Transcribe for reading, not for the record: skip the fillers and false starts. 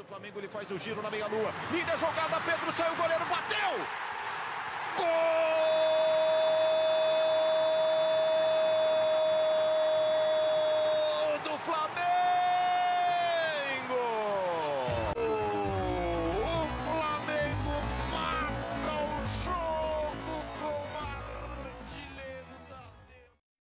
do Flamengo, ele faz o giro na meia-lua. Linda jogada, Pedro saiu, o goleiro bateu! Gol!